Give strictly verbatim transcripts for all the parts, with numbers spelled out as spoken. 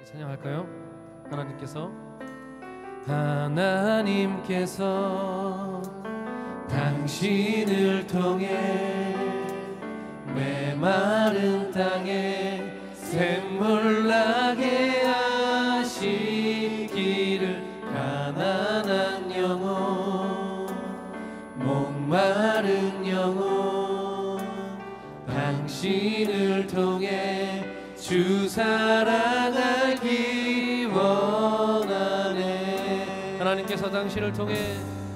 찬양할까요? 하나님께서 하나님께서 당신을 통해 메마른 땅에 샘물 나게 하시기를 가난한 영혼 목마른 영혼 당신을 통해 주 사랑하기 원하네. 하나님께서 당신을 통해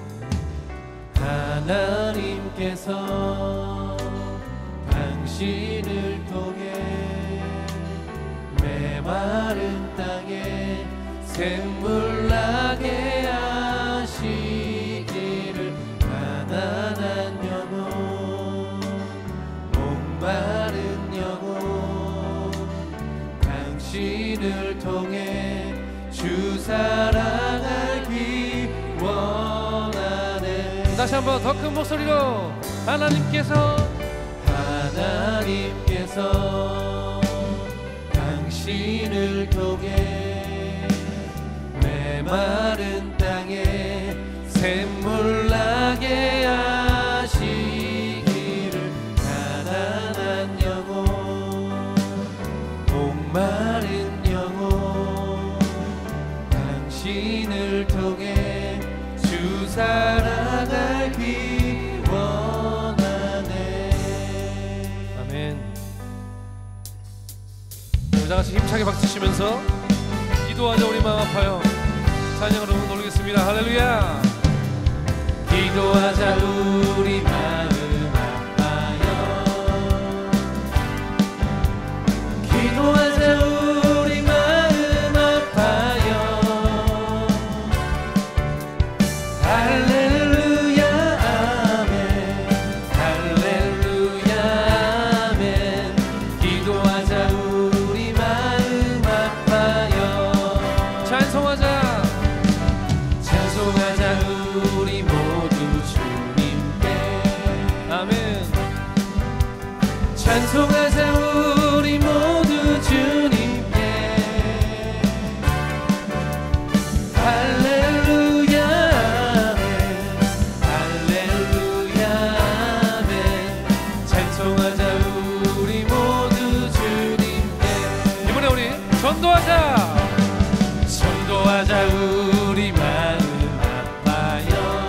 하나님께서 당신을 통해 메마른 땅에 샘물 나게 하시기를 가난한 영혼 목마른 영혼 당신을 통해 주 사랑하기 원하네. 다시 한번 더 큰 목소리로 하나님께서 하나님께서 당신을 통해 메마른 땅에 샘물 나게 하시기를 가난한 영혼 목마른 영혼 당신을 통해 주 사랑하기 원하네. 아멘. 우리 다같이 힘차게 박수치면서 기도하자. 우리 마음 아파요. 찬양으로 놀리겠습니다. 할렐루야. 기도하자. 우리 마음 아파요. 기도하자. 우리 마음 아파요. 할렐루야 아멘. 할렐루야 아멘. 기도하자. 우리 마음 아파요. 찬송하자. 찬송하자. 우리 모두 주님께. 아멘. 찬송하자. 우리 모두 주님께. 할렐루야 아멘. 할렐루야 아멘. 찬송하자. 우리 모두 주님께. 이번에 우리 전도하자. 전도하자. 우리 마음 아파요.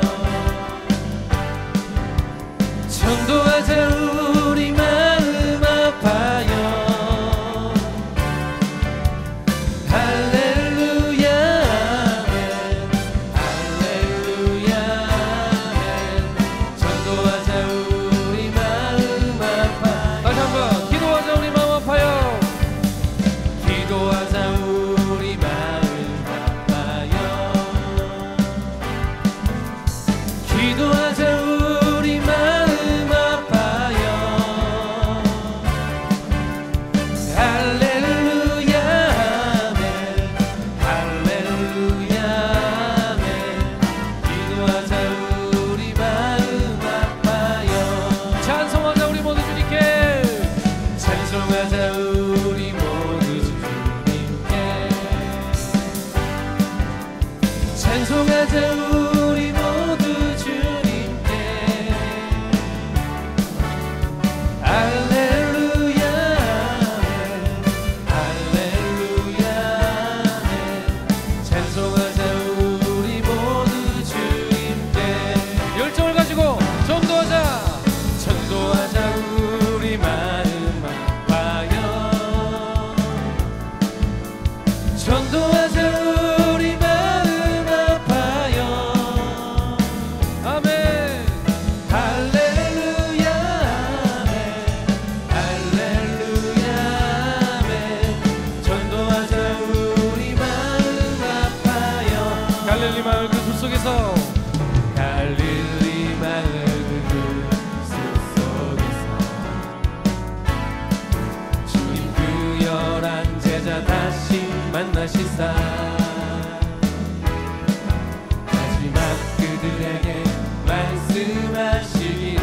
전도하자. 우리 마음 아파요. 할렐루야 아멘. 할렐루야 아멘. 전도하자. 우리 마음 아파요. 다시 한번 기도하자. 우리 마음 아파요. 기도하자. 우리 마음 아파요. 기도하자. 우리 마음 아파요. 할렐루야 아멘. 할렐루야 아멘. 기도하자. 우리 마음 아파요. 찬송하자. 우리 모두 주님께. 찬송하자. 우리 모두 주님께. 찬송하자. 우리 모두 주님께. 할렐루야 아멘. 할렐루야 아멘. 찬송하자. 우리 모두 주님께. 열정을 가지고 전도하자. 전도하자. 우리 마음 아파요. 전도하자. 우리 마음 아파요. 아멘. 할렐루야 아멘. 할렐루야 아멘. 전도하자. 우리 마음 아파요. 갈릴리 마을 그 숲 속에서 갈릴리 마을 그 숲 속에서 주님 그 열한 제자 다시 만나시사 마지막 그들에게 말씀하시기를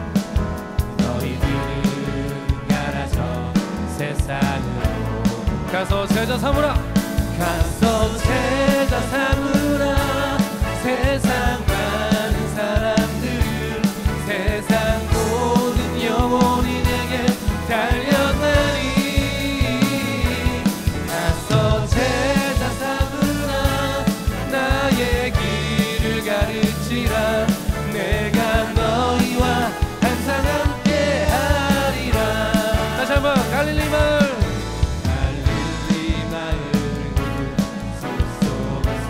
너희들은 가라져 세상으로 가서 제자 삼으라. 가서 제자 삼으라. 세상 많은 사람들 세상 모든 영혼이 내게 달려나니 가서 제자 삼으라. 나의 길을 가르치라. 내가 너희와 항상 함께 하리라. 다시 한번 갈릴리 마을 갈릴리 마을 숲속에서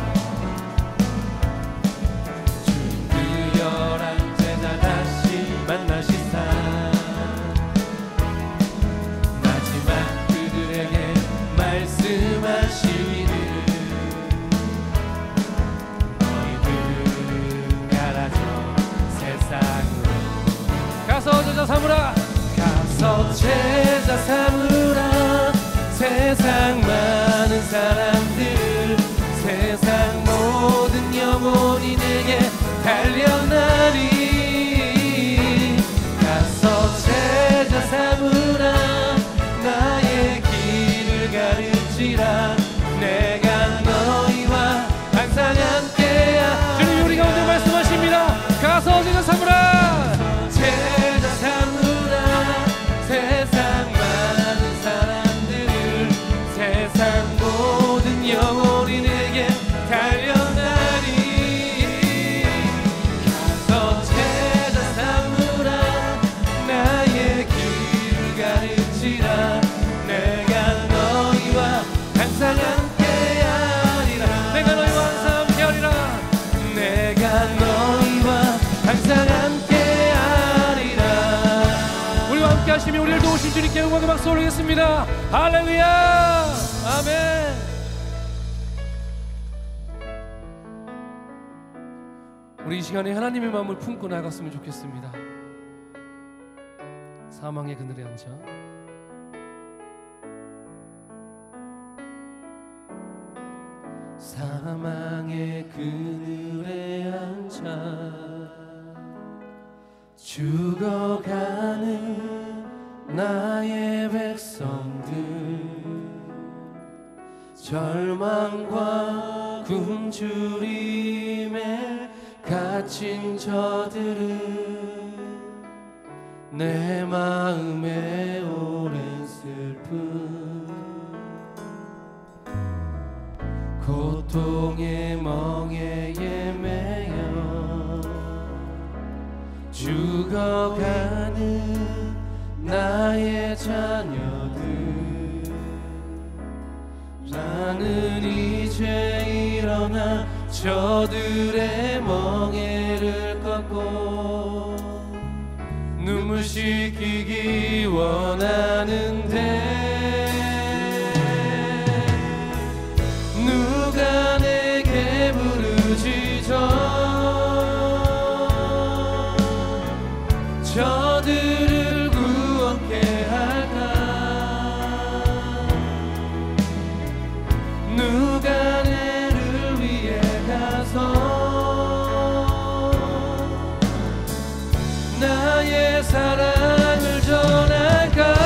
주 열한 제자 다시 만나시사 마지막 그들에게 말씀하시기를 너희들 가라져 세상으로. 가서 제자 삼으라. 가서 제자 삼으라. 세상 많은 사람들 세상 모든 영혼이 내게 달려나니 가서 제자 삼으라. 나의 길을 가르치라. 내가 너희와 항상 함께야. 주님 우리 가운데 말씀하십니다. 가서 제자 삼으라. 제자 삼으라. 세상 많은 사람들 세상 모든 영혼이 내게 달려나니 가서 제자 삼으라. 나의 길을 가르치라. 내가 너희와 항상 함께하리라. 내가 너희와 항상 함께하리라. 내가 너희와 항상 함께하리라. 우리와 함께 하시며 우리를 도우신 주님께 영광과 박수 올리겠습니다. 할렐루야. 아멘. 우리 이 시간에 하나님의 마음을 품고 나갔으면 좋겠습니다. 사망의 그늘에 앉아 사망의 그늘에 앉아 죽어가는 나의 백성들 절망과 굶주림에 갇힌 저들은 내 마음에 오랜 슬픔 고통의 멍에에 매여 죽어가는 나의 자녀들 나는 이제 일어나 저들의 멍에를 꺾고 눈물 씻기기 원하는데 누가 내게 부르짖어 저들을 구원케 할까 누가 내를 위해 가서 나의 사랑을 전할까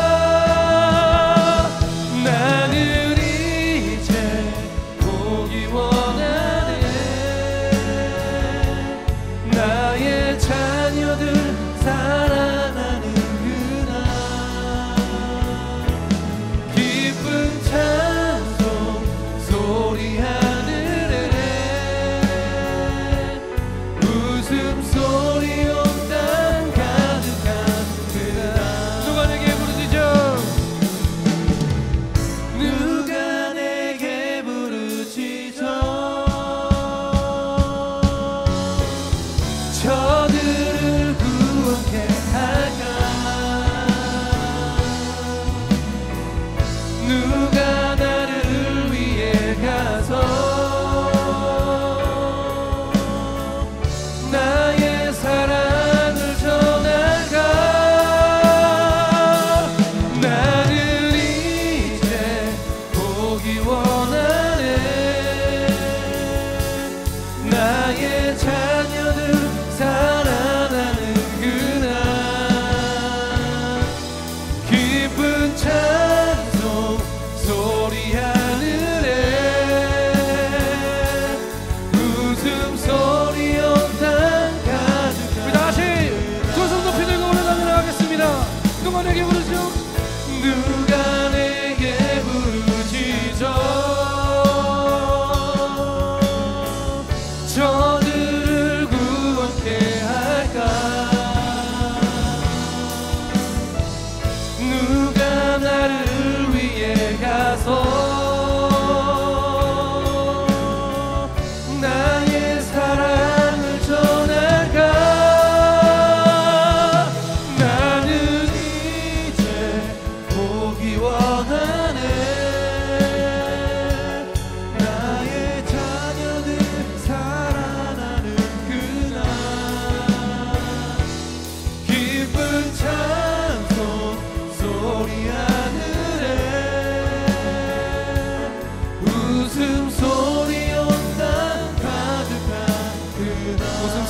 나는 이제 보기 원하네 나의 자녀들 사랑하는 그날 기쁜 찬송 소리 하늘에 웃음소리 온 땅 가득한 그날 누가 내게 부르짖어 누가 내게 부르짖어 저들을 구원케 할까 누가 나를 위해 가서 나의 사랑을 전할까 나는 이제 보기 원하네 나의 자녀들 살아나는 그날 기쁜 찬송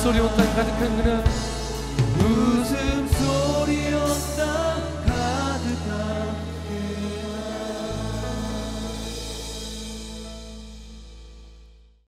목소리 온 땅 가득한 그는